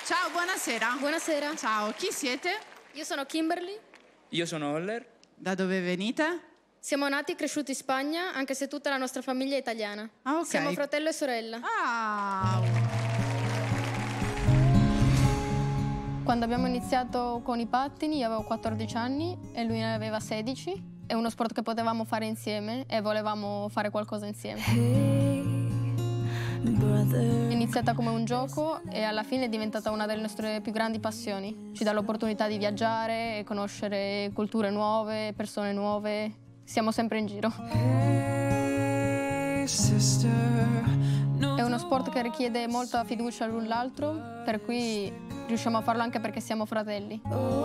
Ciao, buonasera. Buonasera. Ciao, chi siete? Io sono Kimberly. Io sono Oller. Da dove venite? Siamo nati e cresciuti in Spagna, anche se tutta la nostra famiglia è italiana. Ah, ok. Siamo fratello e sorella. Ah, Quando abbiamo iniziato con i pattini io avevo 14 anni e lui ne aveva 16. È uno sport che potevamo fare insieme e volevamo fare qualcosa insieme. È iniziata come un gioco e alla fine è diventata una delle nostre più grandi passioni. Ci dà l'opportunità di viaggiare e conoscere culture nuove, persone nuove. Siamo sempre in giro. È uno sport che richiede molta fiducia l'un l'altro, per cui riusciamo a farlo anche perché siamo fratelli.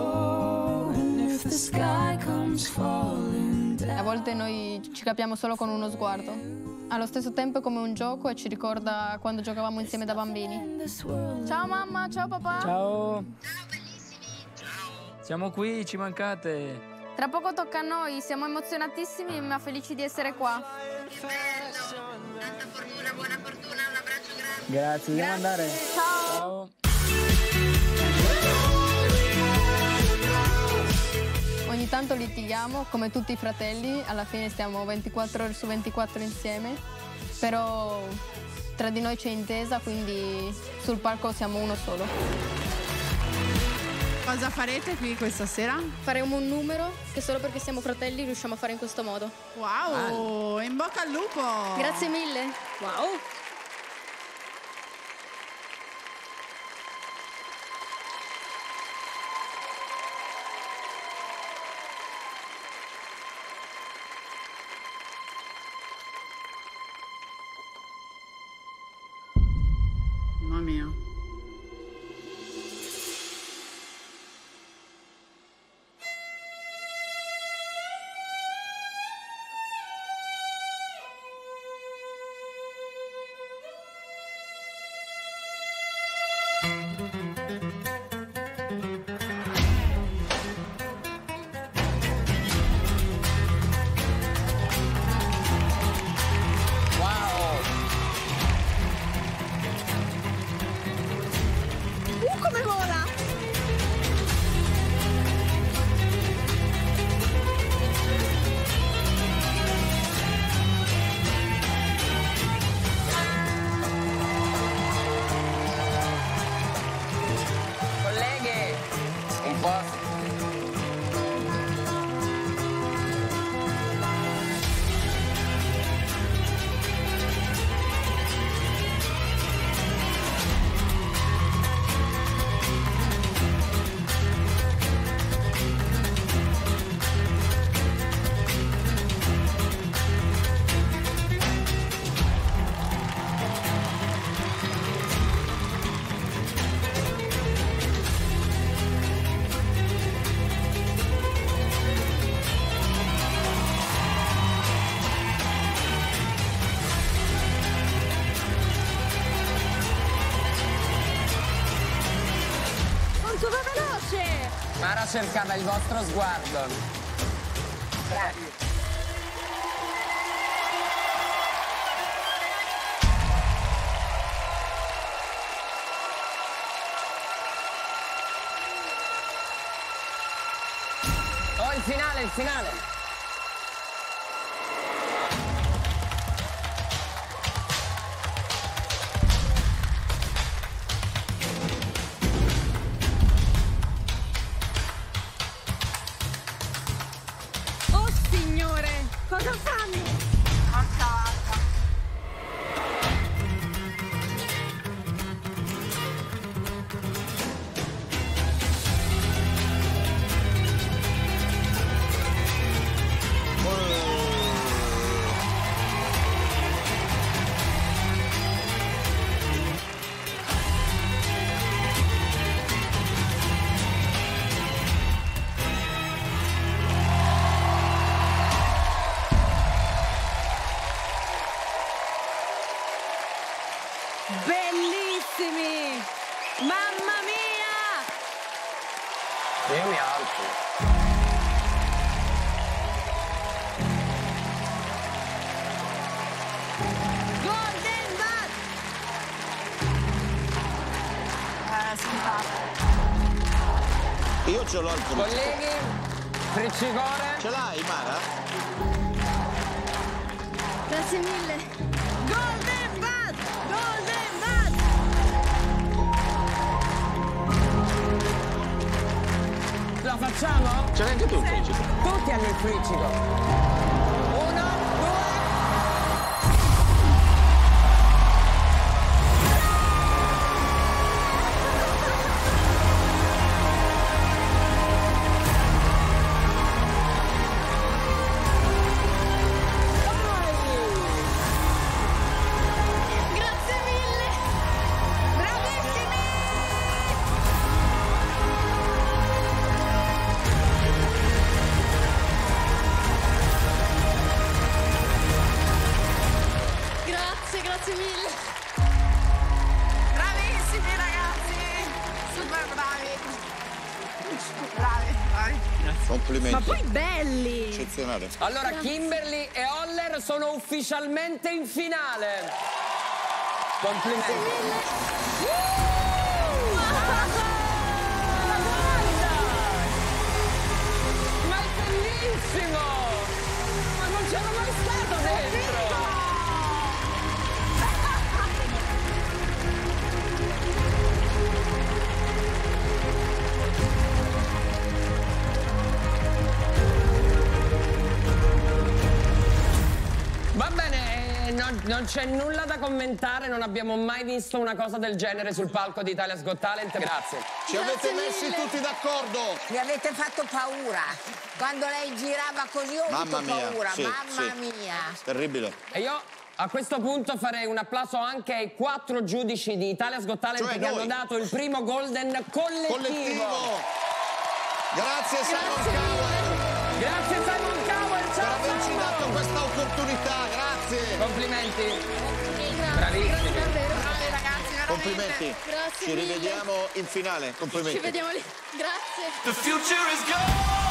A volte noi ci capiamo solo con uno sguardo. Allo stesso tempo è come un gioco e ci ricorda quando giocavamo insieme da bambini. Ciao mamma, ciao papà. Ciao. Ciao bellissimi. Ciao. Siamo qui, ci mancate. Tra poco tocca a noi, siamo emozionatissimi ma felici di essere qua. Che bello. Tanta fortuna, buona fortuna, un abbraccio grande. Grazie, dobbiamo andare. Ciao. Ciao. Ogni tanto litighiamo, come tutti i fratelli, alla fine stiamo 24 ore su 24 insieme, però tra di noi c'è intesa, quindi sul palco siamo uno solo. cosa farete qui questa sera? Faremo un numero che solo perché siamo fratelli riusciamo a fare in questo modo. Wow, in bocca al lupo! Grazie mille. Wow. Mamma mia. Come vola! Colleghe, un po'. Quanto va veloce! Mara cercava il vostro sguardo. Bravi. Oh, il finale, il finale. Oh signore! Cosa fanno? Bellissimi! Mamma mia! Io mi alzo. Golden Bud! Io ce l'ho al friccico. Colleghi, friccicore. Ce l'hai, Mara? Grazie mille. Golden Bud! Golden Bud! La facciamo? Ce l'hai anche tu il friccico? Tutti hanno il friccico. 1, 2. Grazie mille! Bravissimi! Grazie mille! Bravissimi ragazzi! Super bravi! Bravi, bravi. Complimenti. Ma poi belli! Eccezionale. Allora, Kimberly e Oller sono ufficialmente in finale. Complimenti. Ma è bellissimo! Ma non c'era mai stato dentro! Va bene, non c'è nulla da commentare, non abbiamo mai visto una cosa del genere sul palco di Italia's Got Talent. Grazie. Ci avete messi tutti d'accordo? Mi avete fatto paura. Quando lei girava così ho Mamma avuto mia, paura. sì, Mamma sì. mia. Terribile. E io a questo punto farei un applauso anche ai 4 giudici di Italia's Got Talent Cioè che noi. hanno dato il primo Golden collettivo. Grazie Simon Cowell Grazie Simon Cowell, per ciao averci Simon. dato questa opportunità. Grazie. Complimenti. Bravissimi. Bravi ragazzi, veramente. Complimenti. Grazie Ci mille. rivediamo in finale. Complimenti. Ci vediamo lì. Grazie. The future is gone.